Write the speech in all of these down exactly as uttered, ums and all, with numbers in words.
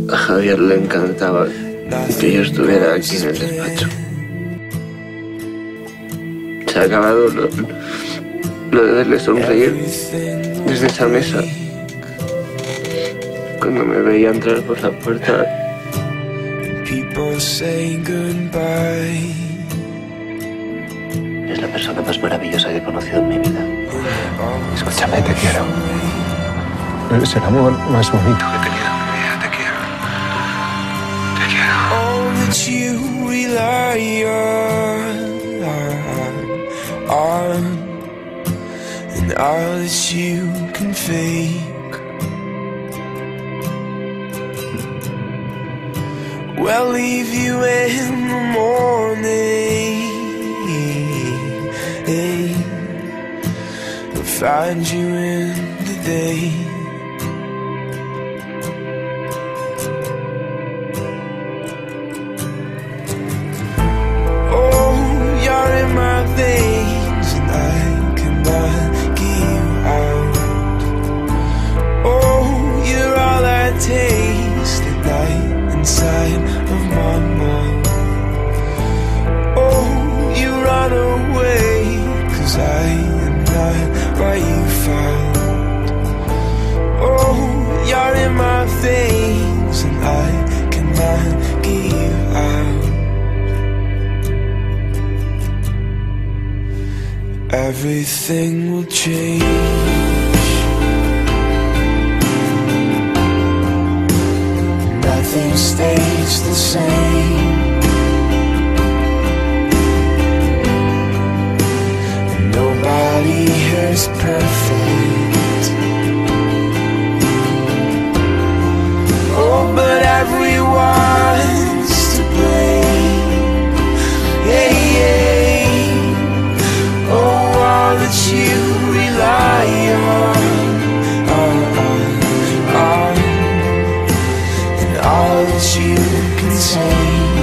A Javier le encantaba que yo estuviera aquí en el despacho. Se ha acabado lo, lo de verle sonreír desde esa mesa. Cuando me veía entrar por la puerta. Es la persona más maravillosa que he conocido en mi vida. Escúchame, te quiero. Es el amor más bonito que he tenido en mi vida. Te quiero. Te quiero. All that you rely on, on, and all that you can fake. We'll leave you in the morning. We'll find you in the day. Taste at night inside of my mind. Oh, you run away, 'cause I am not what you found. Oh, you're in my veins and I cannot get you out. Everything will change. Nothing stays the same. Nobody here is perfect. Oh, but everyone's to blame. Hey, hey. Oh, all that you rely on, on, on, and all that you can say.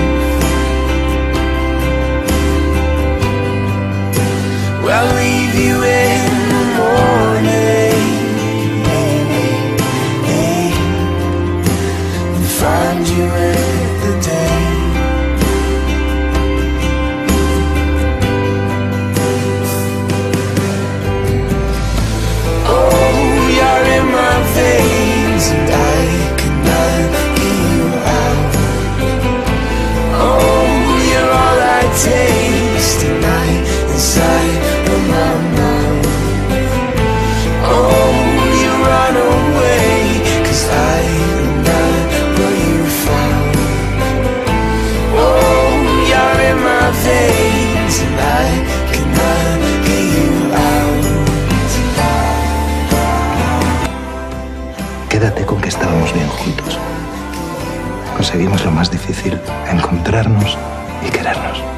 Well, leave you in the morning, and find you in the day. Oh, you're in my veins and I cannot get you out. Oh, you're all I taste tonight inside of my mouth. Oh, you run away, 'cause I am not what you found. Oh, you're in my veins and I cannot get you out. Quédate con que estábamos bien juntos. Conseguimos lo más difícil, encontrarnos y querernos.